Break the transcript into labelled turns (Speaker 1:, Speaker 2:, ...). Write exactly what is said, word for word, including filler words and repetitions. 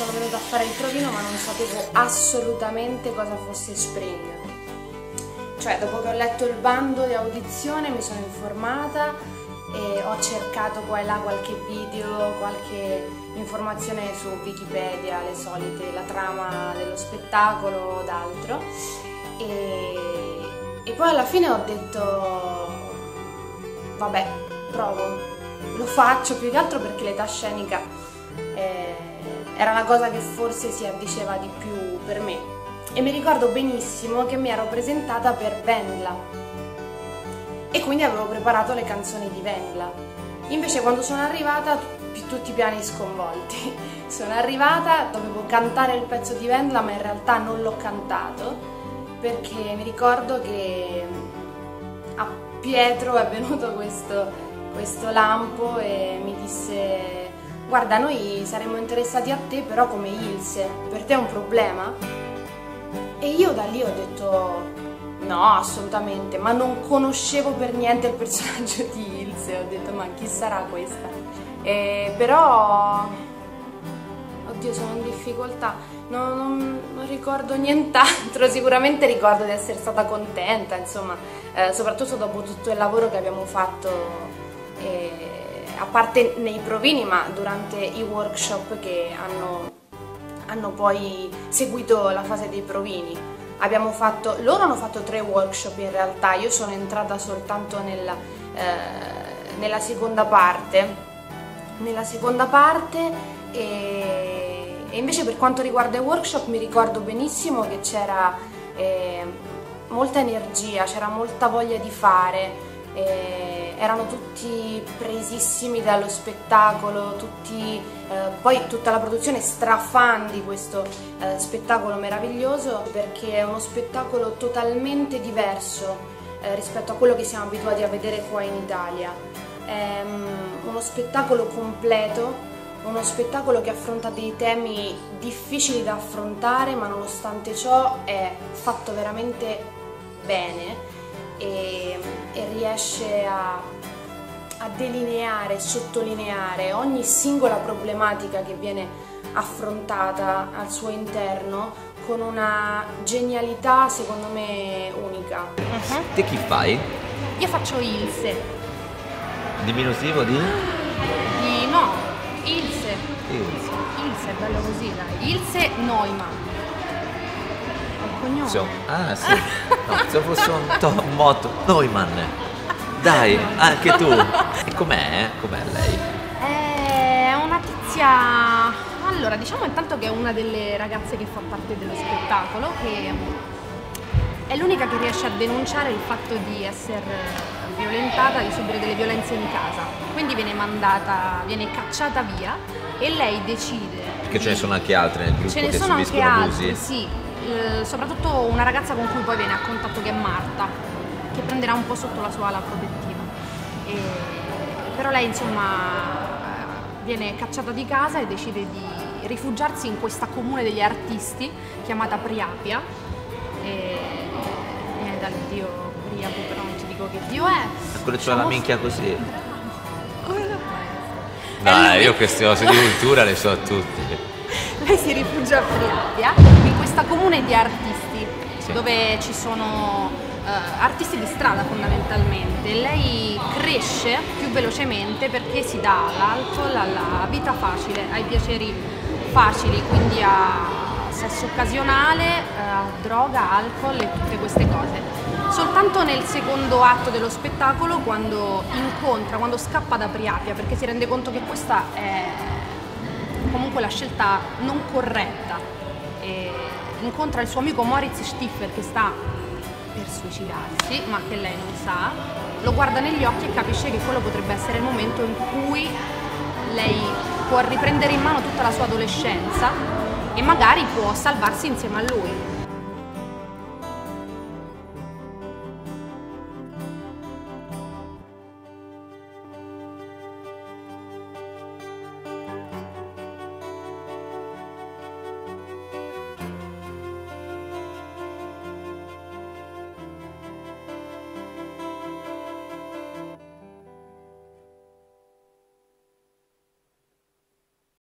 Speaker 1: sono venuta a fare il provino ma non sapevo assolutamente cosa fosse Spring. Cioè, dopo che ho letto il bando di audizione mi sono informata e ho cercato qua e là qualche video, qualche informazione su Wikipedia, le solite, la trama dello spettacolo o d'altro, e, e poi alla fine ho detto vabbè, provo, lo faccio, più che altro perché l'età scenica eh, era una cosa che forse si addiceva di più per me. E mi ricordo benissimo che mi ero presentata per Wendla e quindi avevo preparato le canzoni di Wendla. Invece quando sono arrivata tutti i piani sconvolti. Sono arrivata, dovevo cantare il pezzo di Wendla ma in realtà non l'ho cantato perché mi ricordo che a Pietro è venuto questo, questo lampo e mi disse guarda, noi saremmo interessati a te però come Ilse, per te è un problema? E io da lì ho detto no, assolutamente, ma non conoscevo per niente il personaggio di Ilse, ho detto ma chi sarà questa? E però, oddio, sono in difficoltà, non, non, non ricordo nient'altro, sicuramente ricordo di essere stata contenta, insomma, eh, soprattutto dopo tutto il lavoro che abbiamo fatto, eh, a parte nei provini ma durante i workshop che hanno hanno poi seguito la fase dei provini. Abbiamo fatto, loro hanno fatto tre workshop in realtà, io sono entrata soltanto nella, eh, nella seconda parte, nella seconda parte e, e invece per quanto riguarda i workshop mi ricordo benissimo che c'era eh, molta energia, c'era molta voglia di fare. Eh, erano tutti presissimi dallo spettacolo, tutti, eh, poi tutta la produzione strafan di questo eh, spettacolo meraviglioso perché è uno spettacolo totalmente diverso eh, rispetto a quello che siamo abituati a vedere qua in Italia. È um, uno spettacolo completo, uno spettacolo che affronta dei temi difficili da affrontare ma nonostante ciò è fatto veramente bene. E, e riesce a, a delineare, sottolineare ogni singola problematica che viene affrontata al suo interno con una genialità secondo me unica.
Speaker 2: Uh-huh. Te chi fai?
Speaker 3: Io faccio Ilse.
Speaker 2: Diminutivo di?
Speaker 3: Di no, Ilse.
Speaker 2: Ilse.
Speaker 3: Ilse, è bello così, dai. Ilse Neumann.
Speaker 2: So, ah sì, no, se fosse un, un motto, Neumann, dai, anche tu. E com'è? Com'è lei?
Speaker 3: È una tizia, allora diciamo intanto che è una delle ragazze che fa parte dello spettacolo, che è l'unica che riesce a denunciare il fatto di essere violentata, di subire delle violenze in casa, quindi viene mandata, viene cacciata via e lei decide.
Speaker 2: Perché
Speaker 3: di...
Speaker 2: ce ne sono anche altre nel gruppo
Speaker 3: ce ne
Speaker 2: che
Speaker 3: sono
Speaker 2: subiscono
Speaker 3: anche
Speaker 2: abusi?
Speaker 3: Altri, sì. Soprattutto una ragazza con cui poi viene a contatto che è Marta, che prenderà un po' sotto la sua ala protettiva. E, però lei insomma viene cacciata di casa e decide di rifugiarsi in questa comune degli artisti chiamata Priapia. E viene dal dio Priapo, però non ti dico che dio è.
Speaker 2: Quello c'ha la minchia così.
Speaker 3: Dai,
Speaker 2: no, io queste cose di cultura le so tutte.
Speaker 3: Lei si rifugia a Priapia, in questa comune di artisti, sì, dove ci sono uh, artisti di strada fondamentalmente. Lei cresce più velocemente perché si dà all'alcol, alla vita facile, ai piaceri facili, quindi a sesso occasionale, a droga, alcol e tutte queste cose. Soltanto nel secondo atto dello spettacolo, quando incontra, quando scappa da Priapia, perché si rende conto che questa è comunque la scelta non corretta, e incontra il suo amico Moritz Stiffer che sta per suicidarsi ma che lei non sa, lo guarda negli occhi e capisce che quello potrebbe essere il momento in cui lei può riprendere in mano tutta la sua adolescenza e magari può salvarsi insieme a lui.